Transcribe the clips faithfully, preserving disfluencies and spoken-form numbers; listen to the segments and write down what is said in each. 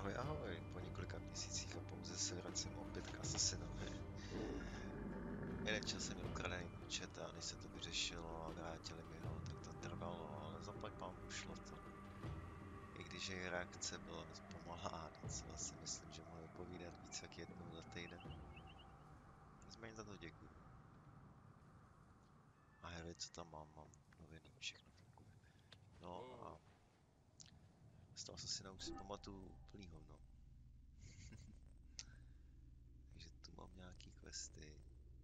Ahoj, ahoj, po několika měsících a pouze se vracím opět k Assassinovi. Jeden čas jsem měl ukradený účet a než se to vyřešilo a vrátili mi ho, tak to trvalo, ale zaplať pámu šlo to. I když její reakce byla dost pomalá, docela si myslím, že mohl povídat víc jak jednou za týden. Nicméně za to děkuju. A hej, co tam mám, mám noviny, všechno funguje. No a z toho Assassina už si pamatuju úplný hovno. Takže tu mám nějaký questy.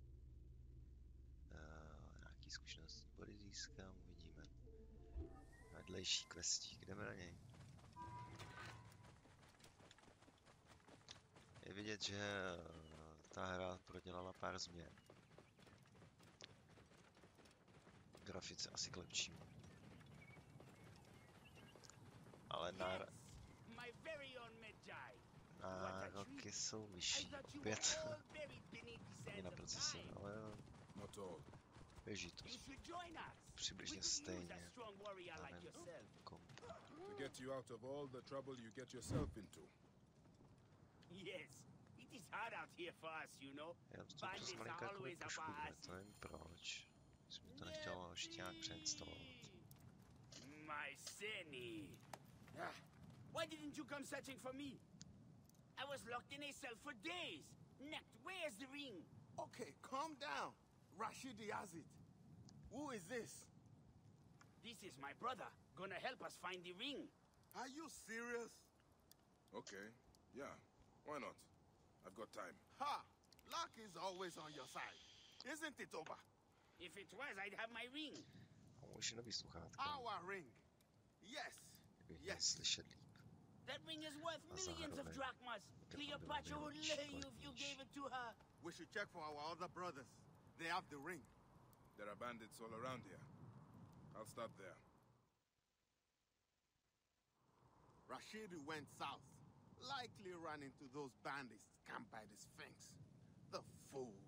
Uh, nějaký zkušenosti body získám, uvidíme. Vedlejší questík, jdeme na něj. Je vidět, že uh, ta hra prodělala pár změn. Grafice asi k lepšímu. Ale na, nároky jsou vyšší. Opět. Je na procesor, ale běží to přibližně stejně. Komp. To get you out of all the trouble you get yourself into. Yes, it is hard out here for us, you know. Já to přes malinko jakoby poškoduje, to nevím proč. Jsem to nechtěl ještě nějak přeinstalovat. My Senny. Ah, why didn't you come searching for me? I was locked in a cell for days. Next, where's the ring? Okay, calm down. Rashidi has it. Who is this? This is my brother. Gonna help us find the ring. Are you serious? Okay, yeah, why not? I've got time. Ha! Luck is always on your side. Isn't it, Oba? If it was, I'd have my ring. A už nový sluchátka. Our ring. Yes. Kdybych měl slyšet líp. That ring is worth millions of drachmas. Cleopatra would lay you if you gave it to her. We should check for our other brothers. They have the ring. There are bandits all around here. I'll start there. Rashidi went south. Likely ran into those bandits camped by the Sphinx. The fool.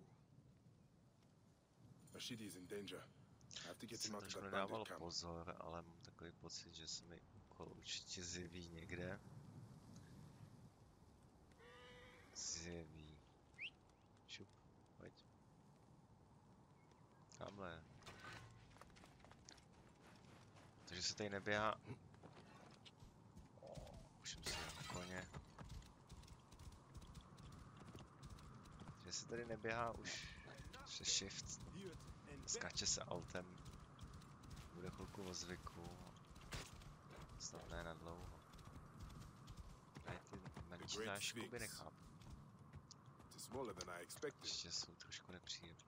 Rashidi is in danger. I have to get him out of Jsem that nedával bandit camp. pozor, ale mám takový pocit, že se mi úkol určitě zjeví někde. Zjeví. Šup, pojď. Tamhle. Takže se tady neběhá. Oh, už jsem si na koně. Že se tady neběhá už přes shift. Skáče se autem. Bude chvilku o zvyku. Snad ne na dlouho. Tady ty menší záškuby nechápu. Ještě jsou trošku nepříjemné.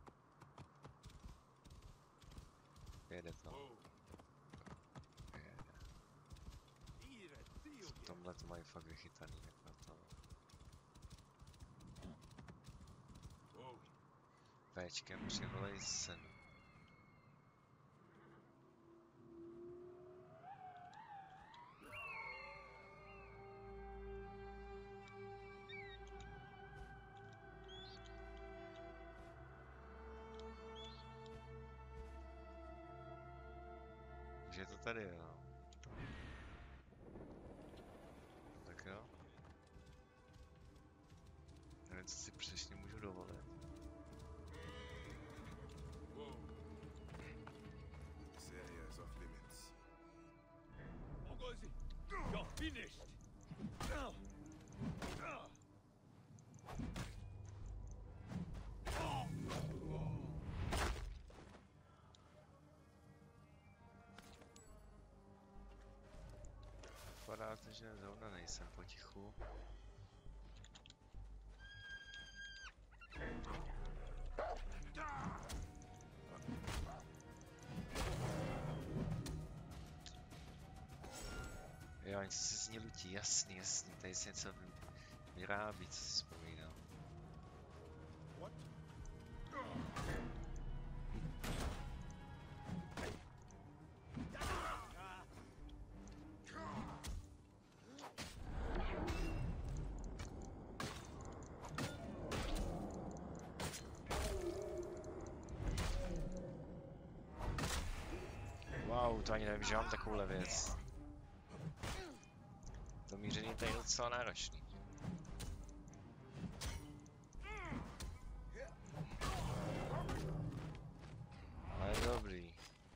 Jede to. Jede. V tomhle to mají fakt vychytaný, jako to. Véčkem přivolej senu. Takže je to tady, jo. Tak jo. Nevím, co si přesně můžu dovolit. This area is off limits. Ogozi, you're finished. Vypadá to, že zrovna nejsem potichu. Jo, něco se z ní lutí, jasný, jasný, tady se něco vyrábí, co si vzpomínal. Wow, to ani nevím, že mám takovouhle věc. To míření tady docela náročný. Ale dobrý.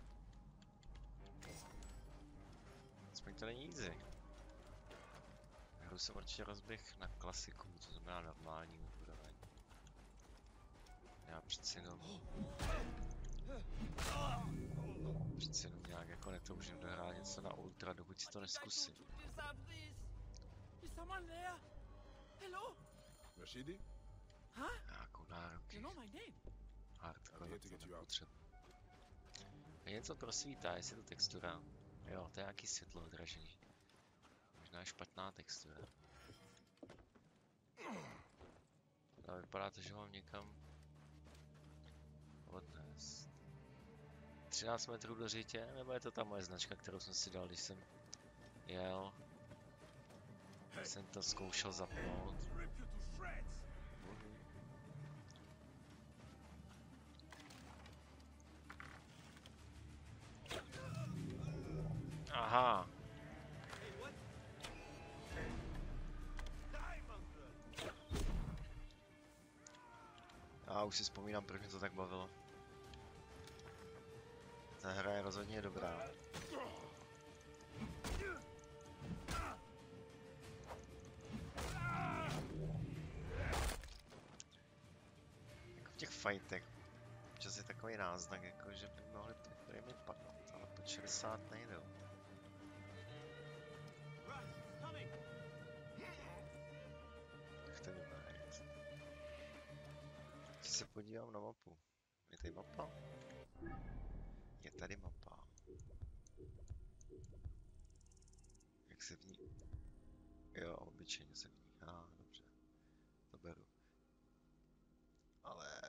Aspoň to není easy. Hru jsem určitě rozběh na klasiku, to znamená normální úroveň. Já přeci jenom... Přeci jenom nějak jako netoužím dohrát něco na ultra, dokud si to neskusím. Is someone there? Hello? Rashidi? Huh? Nějakou nároky. You know my name? Hardcore I'm here to get to you out. nepotřebuji. A něco prosvítá, jestli to textura. Jo, to je nějaký světlo odražený. Možná špatná textura. Ale vypadá to, že mám někam odnést. třináct metrů do řitě, nebo je to ta moje značka, kterou jsem si dal, když jsem jel. Když jsem to zkoušel zapnout. Aha. Já už si vzpomínám, proč mě to tak bavilo. Ta hra je rozhodně dobrá. Jako v těch fightech občas je takový náznak, jako že by mohli mi padnout, ale pod šedesát nejdou. Jak to vypadá? Když se podívám na mapu. Je tady mapa? Je tady mapa. Jak se v ní... Jo, obyčejně se v ní. Ah, dobře. To beru. Ale...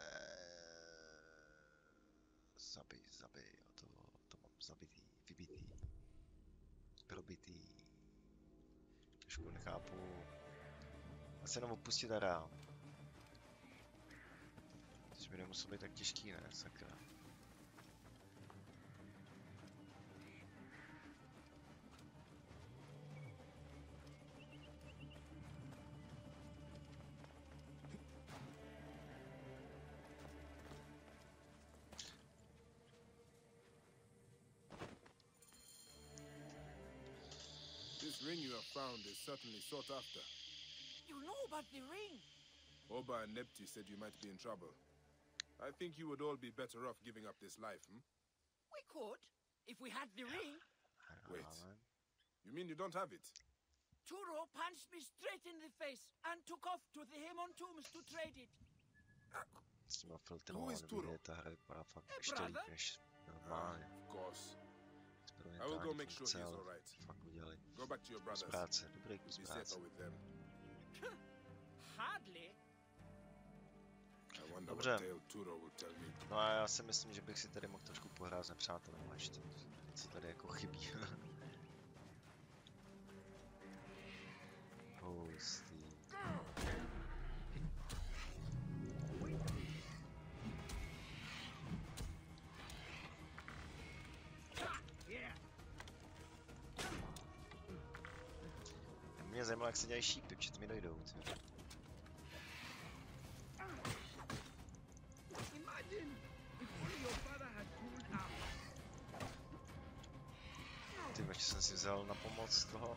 Zabij, zabij. A to, to mám zabitý, vybitý. Probitý. Trošku nechápu. Asi jenom opustit areál. Což by nemuselo být tak těžký, ne? Sakra. This ring you have found is certainly sought after. You know about the ring? Oba and Nepti said you might be in trouble. I think you would all be better off giving up this life, hmm? We could, if we had the ring. Wait. You mean you don't have it? Turo punched me straight in the face and took off to the Hemon tombs to trade it. S těma filtrovanými je ta hra vypadá fakt ještě líp než normálně. Of course. I will go make sure he's all right. Fakt udělali. Go back to your brothers. Kus práce, dobrý kus Be práce. safer with them. Hardly. I wonder Dobře. what tale Turo will tell me. No a já si myslím, že bych si tady mohl trošku pohrát s nepřátelem ještě. Něco tady jako chybí. Hustý. Mě zajímalo, jak se dělají šípy, protože to mi dojdou. Tě. Ty ještě jsem si vzal na pomoc toho.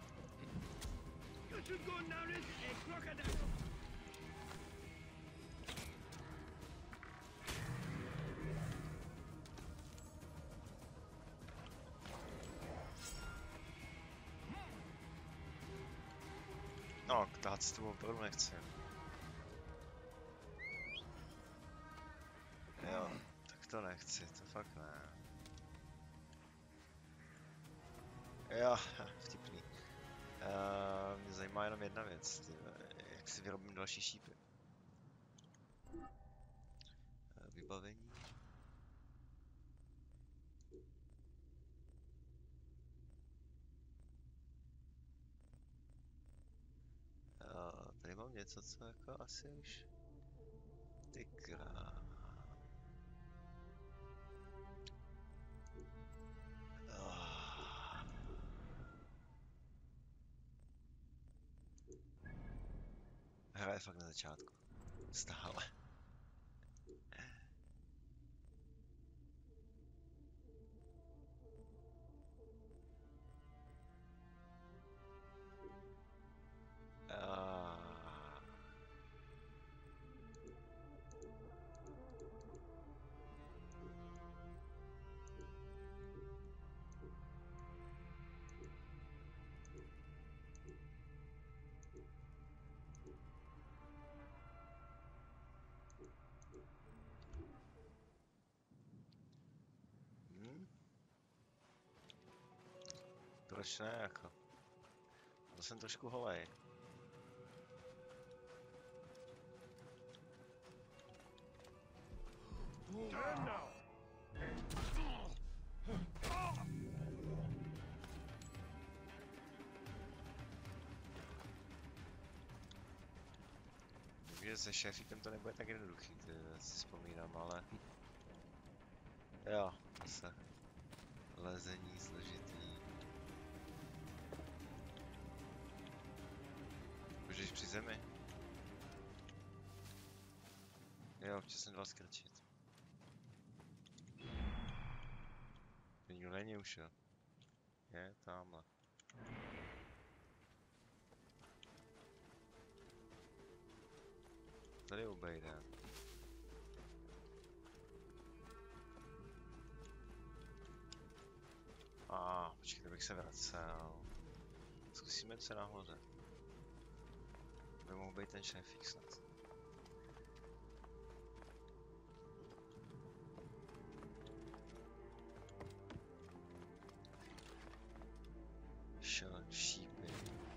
No, tahat si to opravdu nechci. Jo, tak to nechci, to fakt ne. Jo, vtipný. Uh, mě zajímá jenom jedna věc, ty, jak si vyrobím další šípy. Uh, vybavení. Uh, tady mám něco, co jako asi už... Ty krá... hra je fakt na začátku. Stále. Ah. Hmm? Proč ne, jako? To jsem trošku holej. Takže se šéfíkem to nebude tak jednoduchý, to si vzpomínám, ale... Jo, zase. Lezení složitý. Můžeš při zemi? Jo, občas jsem dal skrčit. To nikdo není už, jo. Je, tamhle. Tady obejde. A ah, počkejte, bych se vracel. Zkusíme se nahoře. By mohl být ten šéfík snad. Šo, šípy.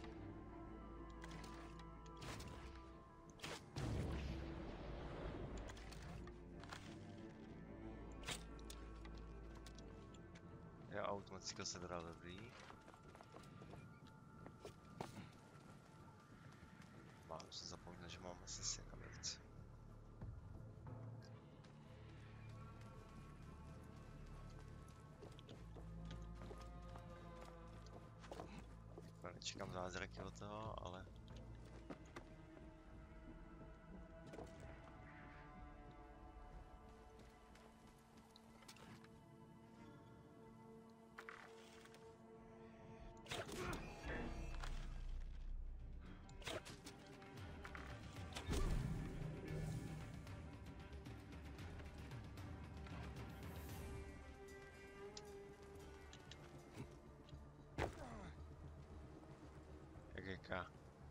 Jo, automatická se dala dobrý. Mám se zapomněl, že mám asi na věci. Nečekám zázraky od toho, ale... Jaká?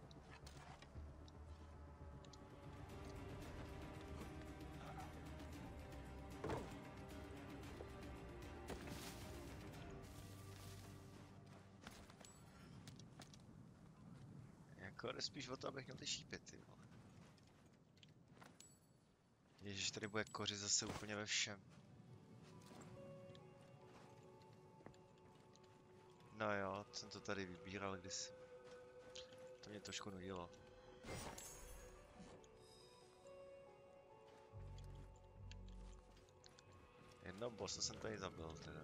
Jako jde spíš o to, abych měl ty šípy, ty vole. Ježiš, tady bude kořit zase úplně ve všem. No jo, jsem to tady vybíral kdysi. To mě trošku nudilo. Jedno bossa jsem tady zabil teda.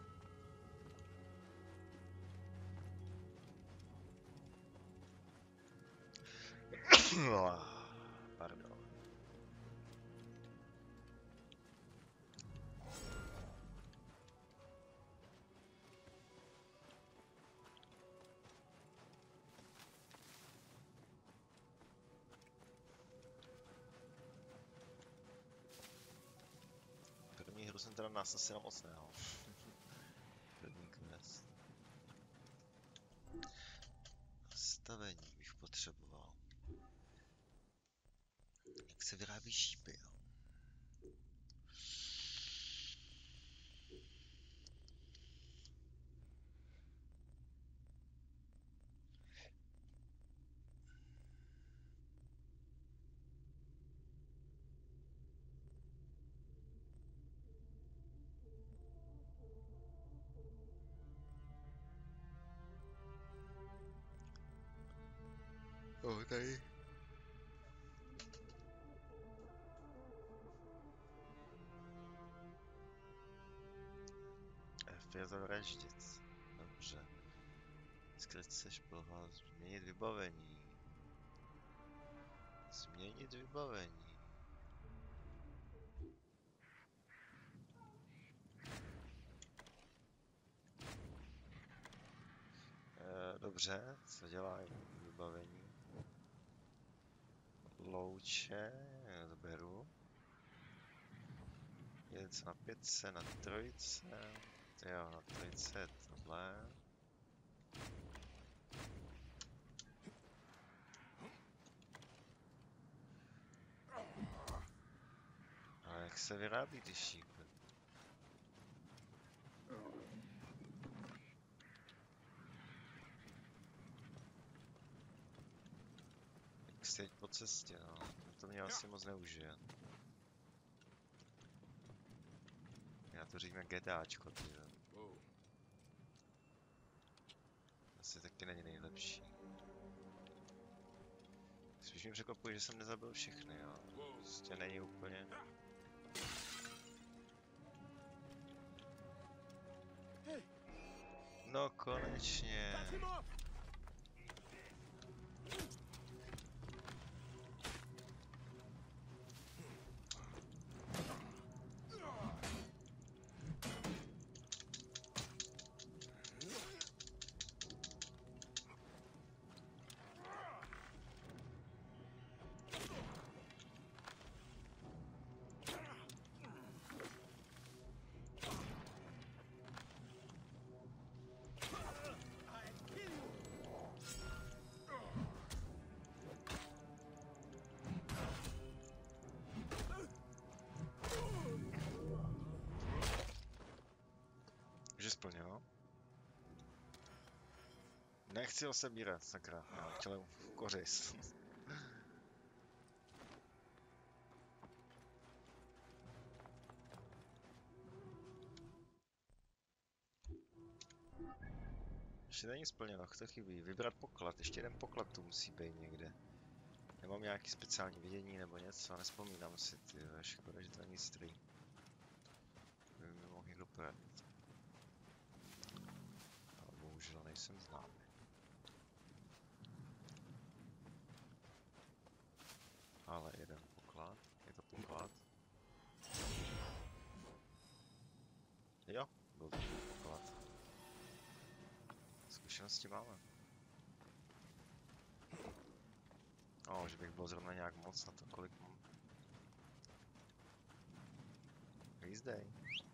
Pardon. První hru jsem teda nasasil moc neho. První quest. Nastavení bych potřeboval. Jak se vyrábí šípy, jo? Oh, tady. F je zavraždit. Dobře. Skryt se šplhat, změnit vybavení. Změnit vybavení. E, dobře, co dělá vybavení? Louče, to beru. Jedec na pětce, na trojce. Jo, na trojce je tohle. Ale jak se vyrábí ty šípy? Jak jsi teď po cestě, no. To mě asi moc neužije. Já to říkám GTAčko, ty jo. Asi taky není nejlepší. Spíš mě překvapuje, že jsem nezabil všechny, jo. Prostě není úplně... No konečně. Že splnilo? Nechci ho sebírat, sakra. Já chtěl kořis. Ještě není splněno, to chybí. Vybrat poklad, ještě jeden poklad tu musí být někde. Nemám nějaký speciální vidění nebo něco, nespomínám si, ty škoda, že to není stream. By mi mohl někdo poradit. Ale bohužel nejsem známý. Ale jeden poklad, je to poklad. Jo, byl to poklad. Zkušenosti máme. O, že bych byl zrovna nějak moc na to, kolik mám. Jízdej.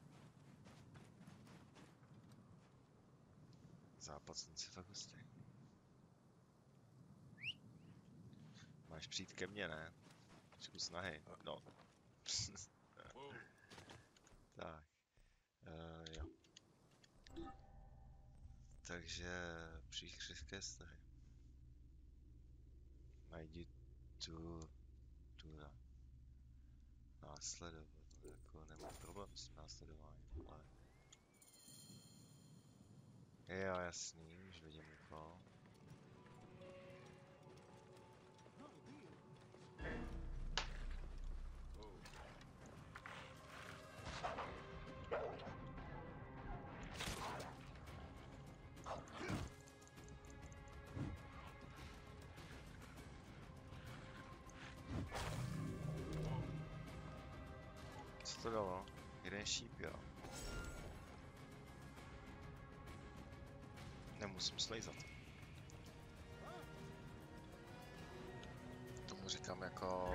Západ slunce fakt hustý. Máš přijít ke mně, ne? Trošku snahy, no. Tak. Uh, jo. Takže příkřivské snahy. Najdi tu... tu na... následovat. Jako nemám problém s následováním, ale... Jo, jasný, už vidím někoho. Co to dalo? Jeden šíp, jo. Nemusím slejzat. Tomu říkám jako...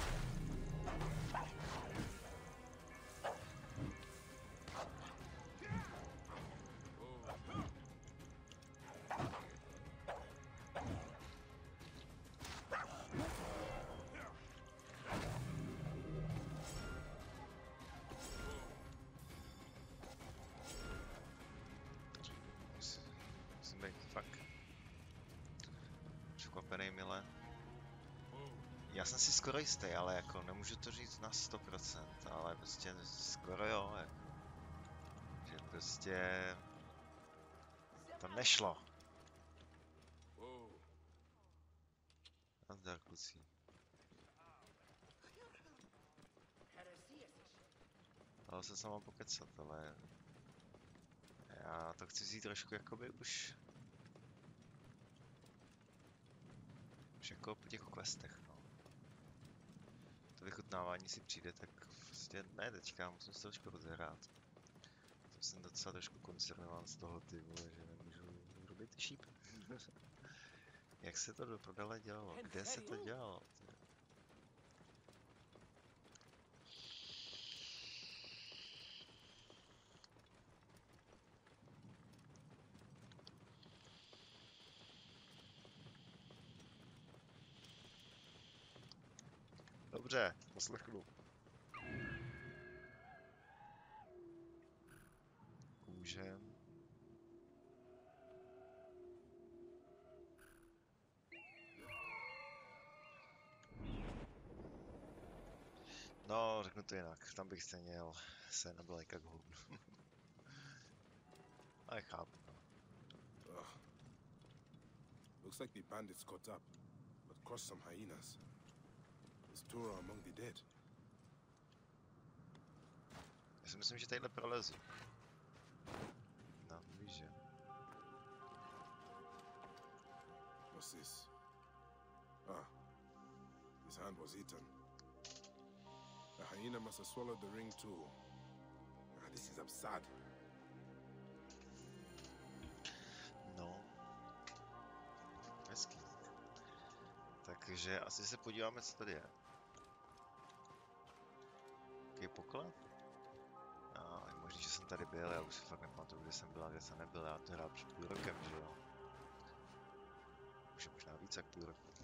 Musím být fakt překvapený mile. Já jsem si skoro jistý, ale jako nemůžu to říct na sto procent, ale prostě skoro jo, jako. Že prostě to nešlo. Nazdar, kluci. Dalo se sama pokecat, ale já to chci vzít trošku jakoby už už jako po těch questech, no. to vychutnávání si přijde, tak prostě ne teďka, musím se trošku rozehrát. Jsem docela trošku koncernován z toho, ty vole, že nemůžu robit šíp. Jak se to do prodala dělalo? Kde se to dělalo? Ty? Dobře, poslechnu. Kůže. No, řeknu to jinak, tam bych stejně jel se nebyl jak k hovnu. Ale chápu, no. Ugh. Looks like the bandits caught up, but crossed some hyenas. Is Tora among the dead? Já si myslím, že tadyhle prolezu. No, víš, že. What's this? Ah, his hand was eaten. The hyena must have swallowed the ring too. Ah, this is absurd. No. Hezký. Takže asi se podíváme, co tady je. Jaký poklad? No, je možný, že jsem tady byl, já už si fakt nepamatuju, kde jsem byl a kde jsem nebyl, já to hrál před půl rokem, že jo? Už je možná víc jak půl roku.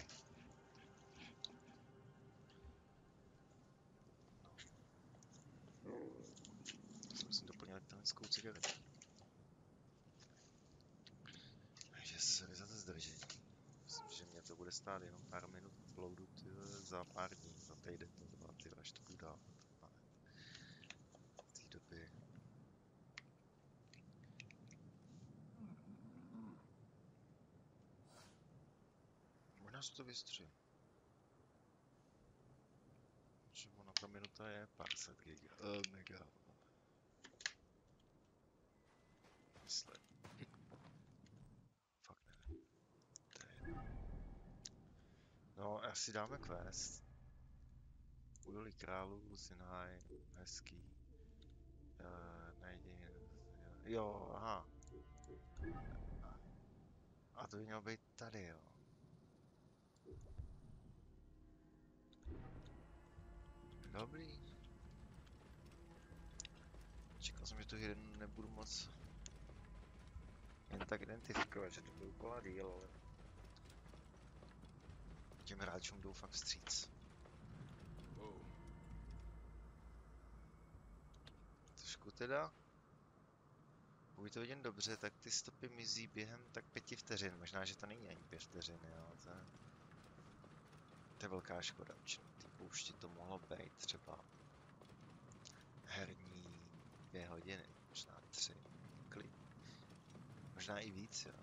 To musím doplnit elektronickou cigaretu. Takže sorry za to zdržení. Myslím, že mě to bude stát jenom pár minut uploadu za pár dní, za týden to dva, ty, až to budu dávat. V té době. Možná se to vystřím. Že ona ta minuta je pár set giga. Uh, mega. Myslím. Fakt nevím. To je jedno. No, asi dáme quest. Údolí králů, Sinhaj, hezký. Uh, najdi... Jo, aha. A to by mělo být tady, jo. Dobrý. Čekal jsem, že tu hru nebudu moc jen tak identifikovat, že to byl úplná díl, ale těm hráčům jdou fakt vstříc. Trošku teda. Pokud to vidím dobře, tak ty stopy mizí během tak pěti vteřin. Možná, že to není ani pět vteřin, jo. To je, to je velká škoda. Ty poušti to mohlo být třeba herní dvě hodiny, možná tři. Klid. Možná i víc, jo.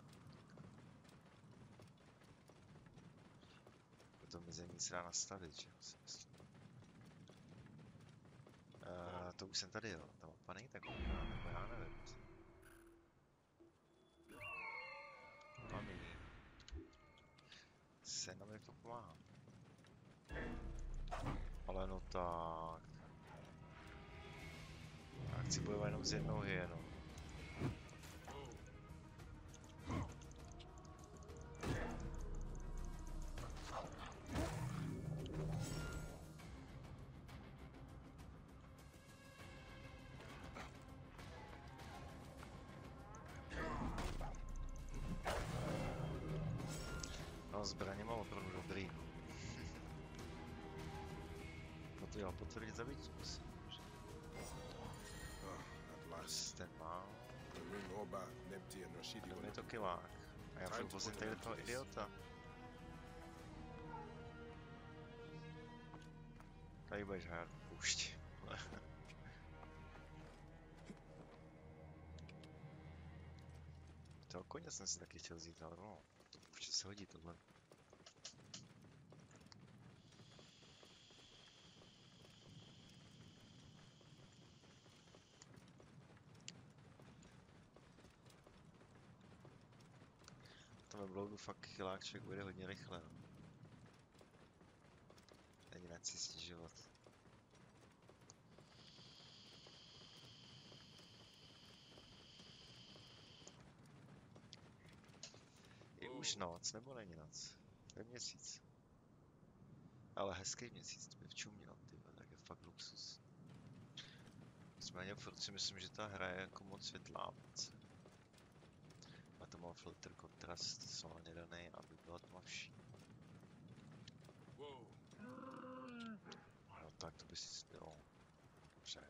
To mizení se dá nastavit, že jo, si myslím. Uh, to už jsem tady, jo. Ta mapa není tak úplná, nebo já nevím. Mami. Sena mi to pomáhá. Ale no tak. Já chci bojovat jenom s jednou hyenou. No, zbraně mám opravdu dobrý. No to jo, potvrdit zabít musím. Ten má. Tam je to kilák. A já furt vozím tady toho idiota. Tady budeš hrát poušť. Toho koně jsem si taky chtěl vzít, ale no, to pouště se hodí tohle. To ve blogu fakt chyláček bude hodně rychle. No. Jedinec si stěžovat. Je už noc, nebo není noc? To je měsíc. Ale hezký měsíc, to by včuměl, ty vole, tak je fakt luxus. Nicméně furt si myslím, že ta hra je jako moc světlá moc. A to má filtr kontrast solně daný, aby byla tmavší. No tak to by si jo. Dobře.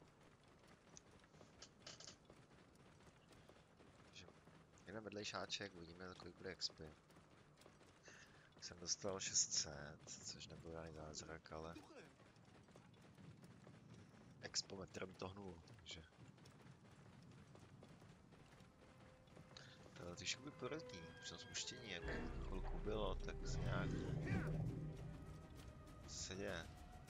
Jeden vedlejšáček, uvidíme za kolik bude X P. Jsem dostal šest set, což nebyl žádný zázrak, ale expometrem to hnulo, takže tohle ty šuby poradní, při tom spuštění, jak chvilku bylo, tak se nějak se děje.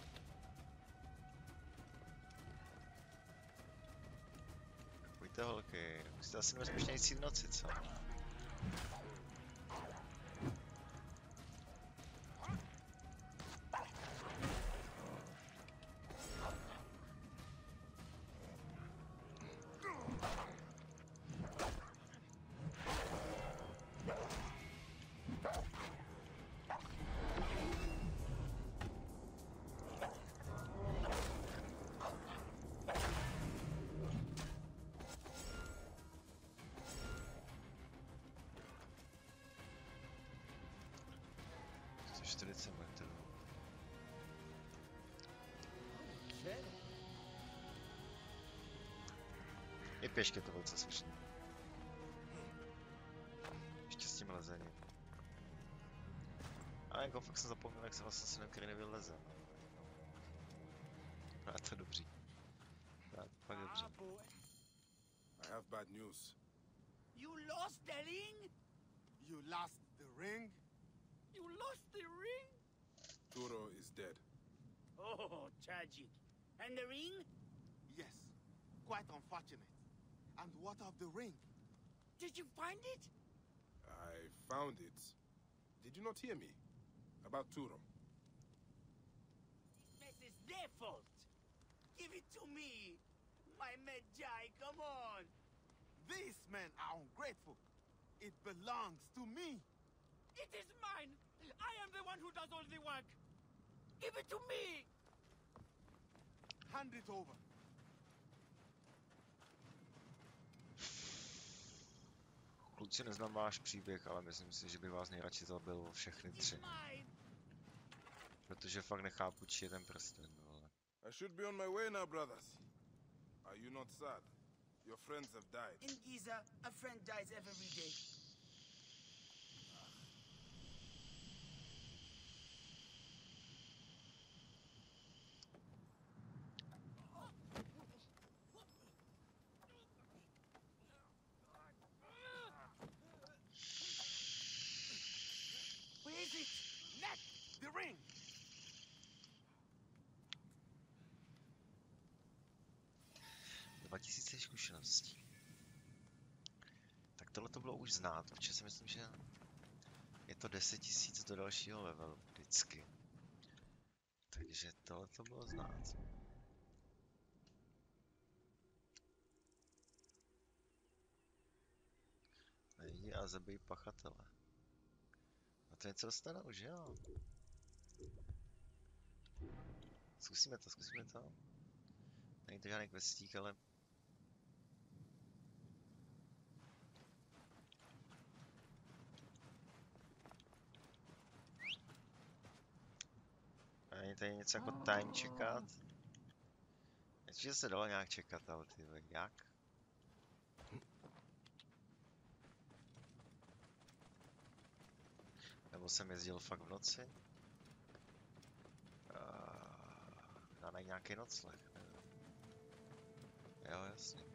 Pojďte holky, jste asi nebezpečnější v noci, co? čtyřicet metrů. I pěšky to velice slušný. Ještě s tím lezením. A jako fakt jsem zapomněl, jak se vlastně synem, který nevyleze. A to je dobří. To je fakt dobře. I have bad news. You lost the ring? You lost the ring? You lost the ring? Turo is dead. Oh, tragic. And the ring? Yes. Quite unfortunate. And what of the ring? Did you find it? I found it. Did you not hear me? About Turo. This is their fault. Give it to me. My Medjai, come on. These men are ungrateful. It belongs to me. It is mine. I am the one who does all the work. Give it to me. Hand it over. Kluci, neznám váš příběh, ale myslím si, že bych vás nejradši zabil o všechny tři. Protože fakt nechápu, či je ten prsten, ale... I should be on my way now, brothers. Are you not sad? Your friends have died. In Giza, a friend dies every day. Where is it? Net! The ring! dva tisíce zkušeností. Tak tohle to bylo už znát, protože si myslím, že je to deset tisíc do dalšího levelu vždycky. Takže tohle to bylo znát. Najdi a zabij pachatele. A to něco dostanou, že jo? Zkusíme to, zkusíme to. Není to žádný questík, ale... A není tady něco jako time čekat? Myslím, že se dalo nějak čekat, ale ty jak? Nebo jsem jezdil fakt v noci? Uh, dá najít nějaký nocleh, nevím. Jo, jasně.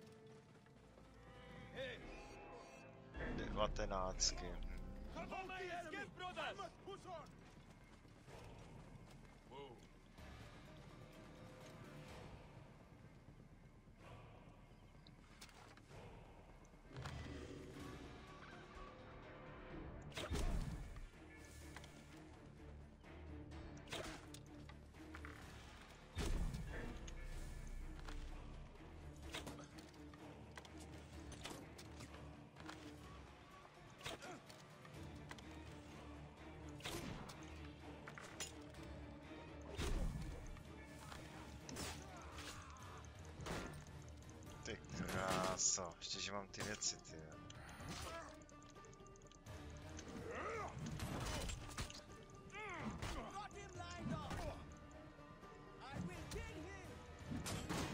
Devatenáctky. co? Ještě, že mám ty věci, ty jo. Got him lined up. I will kill him.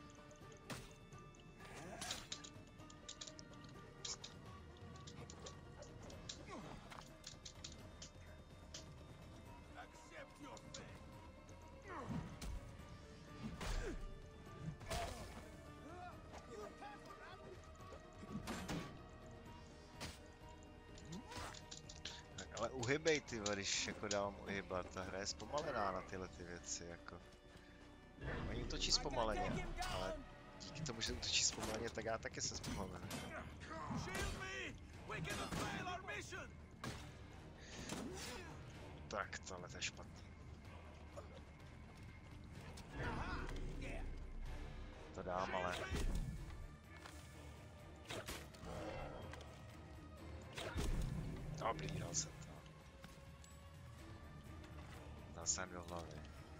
Accept your fate. You care for that? Tak, ale uhybej ty, vole, když jako dávám uhybat, ta hra je zpomalená na tyhle ty věci, jako. Oni útočí zpomaleně, ale díky tomu, že útočí zpomaleně, tak já taky jsem zpomalený. Shield me! We're gonna fail our mission! Tak, tohle to je špatný. Yeah. To dám, ale... Dobrý, dal jsem to. Dal jsem do hlavy.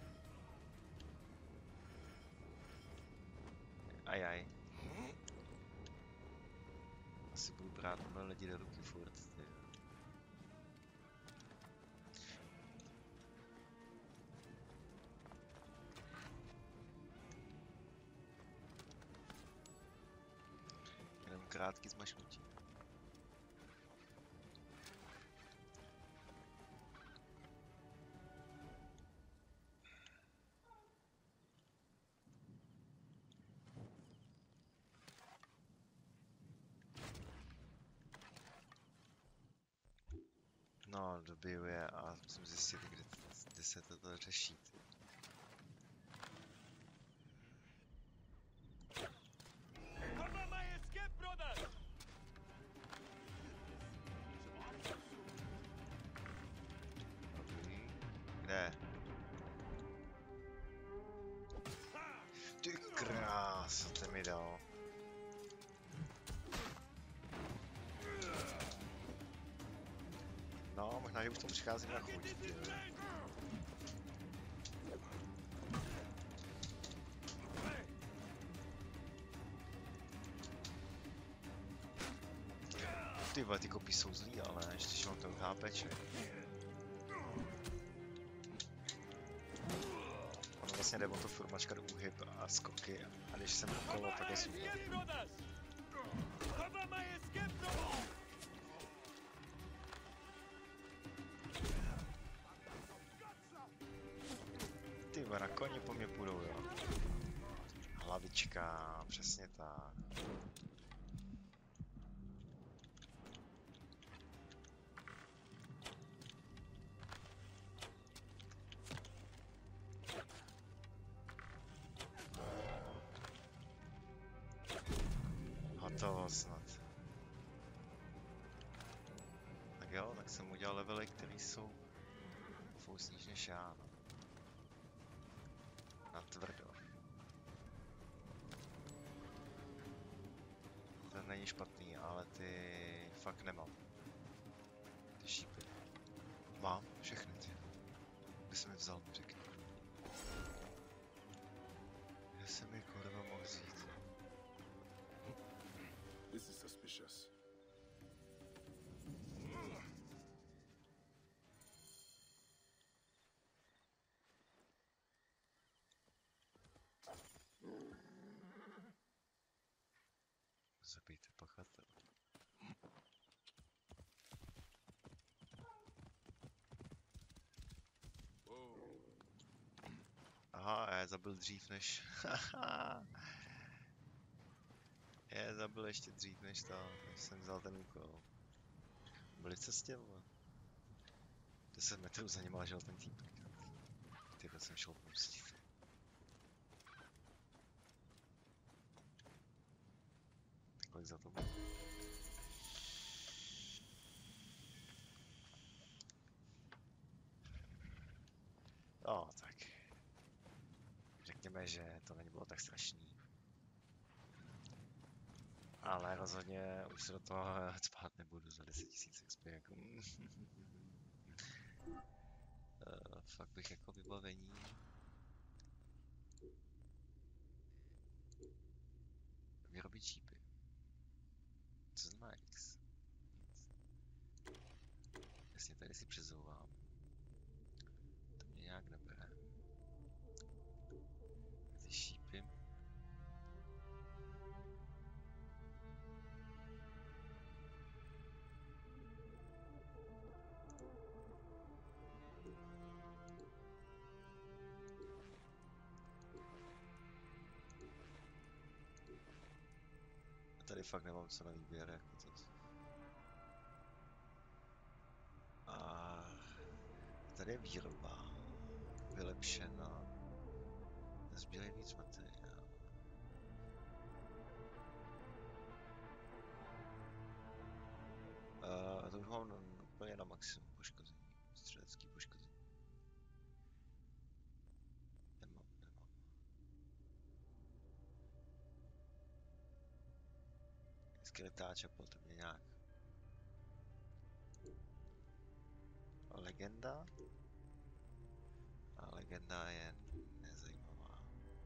Ajaj. Asi budu brát mnoho lidi do ruky furt, ty. Jenom krátký zmašnutí. No, dobiju je a musím zjistit, kde, kde se toto řeší. Ty. Cover my escape, brothers! Dobrý. Kde? Ty krása, to mi dal. No, možná, že už to přichází na chuť. Ty. Ty vole, ty kopí jsou zlý, ale ještě mám ten chápeč. Ono vlastně jde o to formačka do úhyb a skoky a když jsem okolo, tak je super. Here, brothers! Cover my escape, brothers! Ty vole, na koni po mě půjdou, jo. Hlavička, přesně tak. Hotovo snad. Tak jo, tak jsem udělal levely, které jsou fousníž než já, no. Na tvrdo. To není špatný, ale ty fakt nemám. Ty šípy. Mám všechny ty. Kde jsem je vzal, mi řekni. Kde jsem je kurva mohl vzít? This is suspicious. Zabijte pachatele. Aha, já je zabil dřív než... Já je zabil ještě dřív než to, než jsem vzal ten úkol. Byli v cestě, vole. deset metrů za něma ležel ten týpek. Tyhle jsem šel pustit. Kolik za to bylo? No, tak. Řekněme, že to nebylo tak strašný. Ale rozhodně už se do toho spát nebudu za deset tisíc X P jako... uh, fakt bych jako vybavení... Vyrobit čípy. si přezouvám. To mě nějak nebere. Ty šípy. A tady fakt nemám co na výběr, jako to. A tady je výroba. Vylepšena. Nezbílej víc materiálu. Uh, to už mám na, úplně na maximum poškození. Střelecký poškození. Nemám, nemám. Skrytá čepel, to mě nějak. Legenda? A legenda je nezajímavá.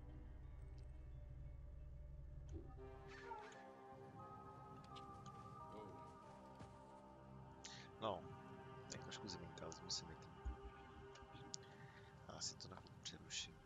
No, tak trošku zeminka, vezmu si mít. A asi to na chvíli přeruším.